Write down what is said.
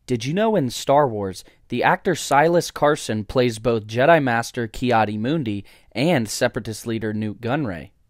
Did you know in Star Wars, the actor Silas Carson plays both Jedi Master Ki-Adi Mundi and Separatist leader Nute Gunray?